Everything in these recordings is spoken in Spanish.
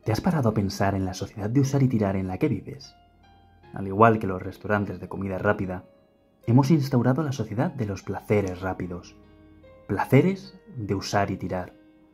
¿Te has parado a pensar en la sociedad de usar y tirar en la que vives? Al igual que los restaurantes de comida rápida, hemos instaurado la sociedad de los placeres rápidos. Placeres de usar y tirar.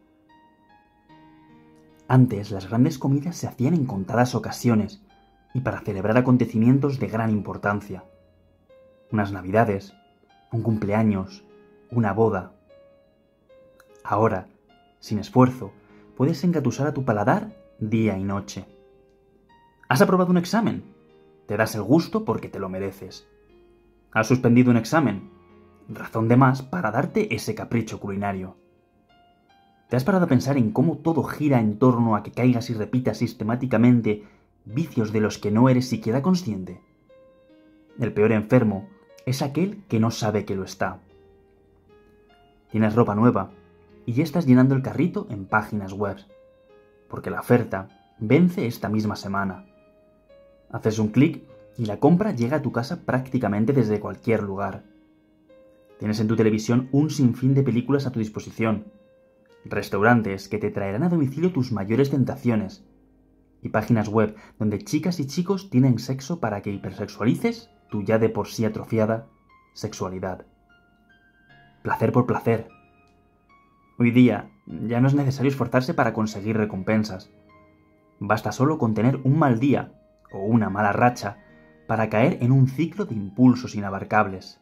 Antes, las grandes comidas se hacían en contadas ocasiones y para celebrar acontecimientos de gran importancia. Unas navidades, un cumpleaños, una boda. Ahora, sin esfuerzo, puedes engatusar a tu paladar día y noche. ¿Has aprobado un examen? Te das el gusto porque te lo mereces. ¿Has suspendido un examen? Razón de más para darte ese capricho culinario. ¿Te has parado a pensar en cómo todo gira en torno a que caigas y repitas sistemáticamente vicios de los que no eres siquiera consciente? El peor enfermo es aquel que no sabe que lo está. Tienes ropa nueva y ya estás llenando el carrito en páginas web, porque la oferta vence esta misma semana. Haces un clic y la compra llega a tu casa prácticamente desde cualquier lugar. Tienes en tu televisión un sinfín de películas a tu disposición, restaurantes que te traerán a domicilio tus mayores tentaciones, y páginas web donde chicas y chicos tienen sexo para que hipersexualices tu ya de por sí atrofiada sexualidad. Placer por placer. Hoy día ya no es necesario esforzarse para conseguir recompensas. Basta solo con tener un mal día o una mala racha para caer en un ciclo de impulsos inabarcables.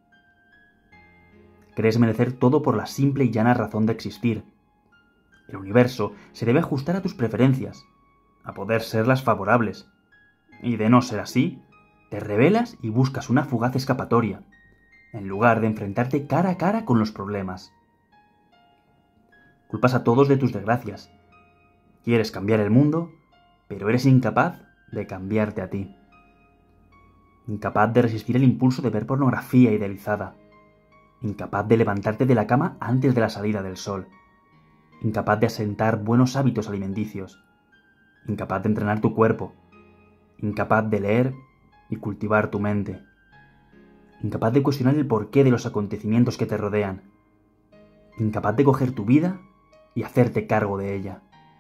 Crees merecer todo por la simple y llana razón de existir. El universo se debe ajustar a tus preferencias, a poder serlas favorables. Y de no ser así, te rebelas y buscas una fugaz escapatoria, en lugar de enfrentarte cara a cara con los problemas. Culpas a todos de tus desgracias. Quieres cambiar el mundo, pero eres incapaz de cambiarte a ti. Incapaz de resistir el impulso de ver pornografía idealizada. Incapaz de levantarte de la cama antes de la salida del sol. Incapaz de asentar buenos hábitos alimenticios. Incapaz de entrenar tu cuerpo. Incapaz de leer y cultivar tu mente. Incapaz de cuestionar el porqué de los acontecimientos que te rodean. Incapaz de coger tu vida y hacerte cargo de ella.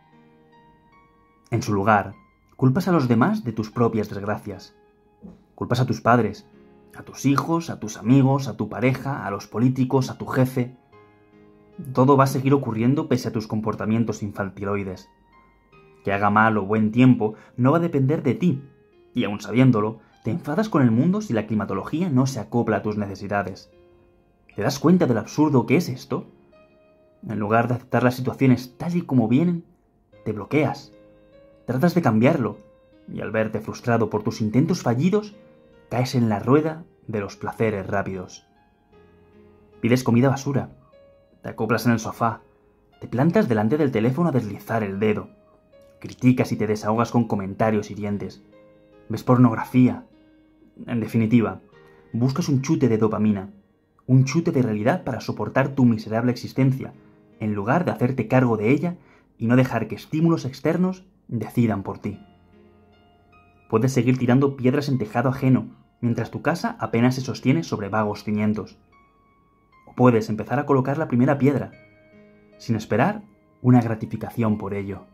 En su lugar, culpas a los demás de tus propias desgracias. Culpas a tus padres, a tus hijos, a tus amigos, a tu pareja, a los políticos, a tu jefe. Todo va a seguir ocurriendo pese a tus comportamientos infantiloides. Que haga mal o buen tiempo no va a depender de ti, y aun sabiéndolo, te enfadas con el mundo si la climatología no se acopla a tus necesidades. ¿Te das cuenta de lo absurdo que es esto? En lugar de aceptar las situaciones tal y como vienen, te bloqueas. Tratas de cambiarlo, y al verte frustrado por tus intentos fallidos, caes en la rueda de los placeres rápidos. Pides comida basura, te acoplas en el sofá, te plantas delante del teléfono a deslizar el dedo, criticas y te desahogas con comentarios hirientes, ves pornografía. En definitiva, buscas un chute de dopamina, un chute de realidad para soportar tu miserable existencia, en lugar de hacerte cargo de ella y no dejar que estímulos externos decidan por ti. Puedes seguir tirando piedras en tejado ajeno, mientras tu casa apenas se sostiene sobre vagos cimientos. O puedes empezar a colocar la primera piedra, sin esperar una gratificación por ello.